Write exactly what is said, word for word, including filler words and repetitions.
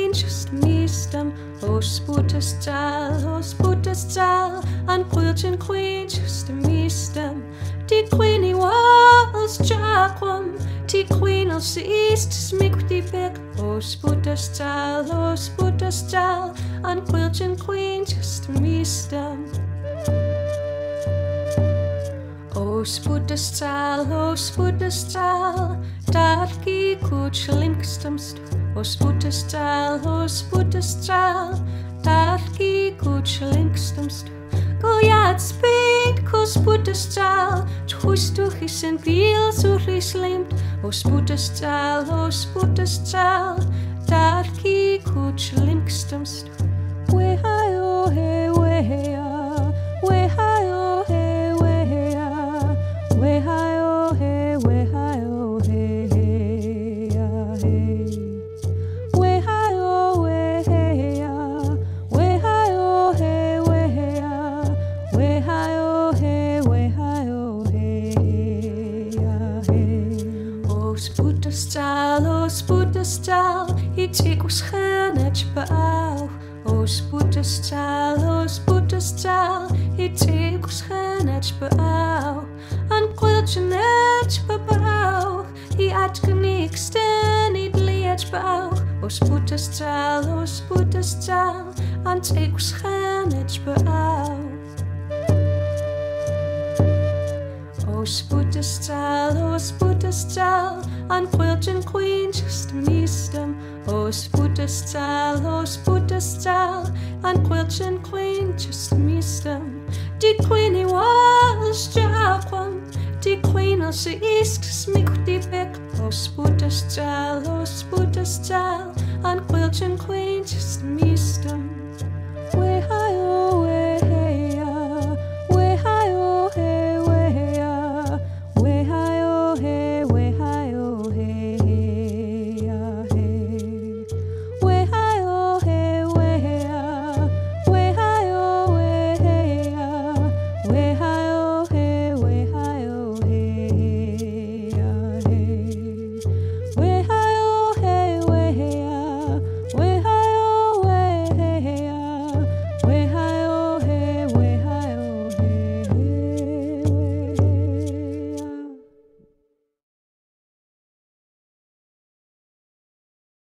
queen just missed them. Oh, Sputter's child, oh, Sputter's child, and Quilchin queen just missed them. Die queenie was Jacquam, die queen als east smick die big. Oh, Sputter's child, oh, Sputter's child, and Quilchin queen just missed them. Oh, Sputter's child, oh, Sputter's child, dat gie kuch linkstamst. Oh, Sputter's child, oh, Sputter's child, dat gie kuch linkstamst. Go ja, spink, ko Sputter's child, tjust du his en bil so slimt. Oh, Sputter's child, oh, Sputter's child, dat gie kuch linkstamst. We hi oh hey, we hey ah, we hi oh hey, we hey ah, we hi oh hey, we hi oh hey, hey ah hey. We hi oh we hey ah, we hi oh hey, we hey ah, we hi oh hey, we hi oh hey ah hey. Oh, Sputter's child, oh, Sputter's child, iets ik was genetjes bouw. Oh, Sputter's child, oh, Sputter's child, iets ik was genetjes bouw. En Quiltje netjes bouw, die uitgenikst en niet leert bouw. Oh, Sputter's child, oh, Sputter's child, en ik was genetjes bouw. Oh, Sputter's child, oh, Sputter's child, and Quilchin queen just missed them. Oh, Sputter's child, oh, Sputter's child, and Quilchin queen just missed them. Die queenie was Jacquam, die queen als ze east smick die bek. Oh, Sputter's child, oh, Sputter's child, and Quilchin queen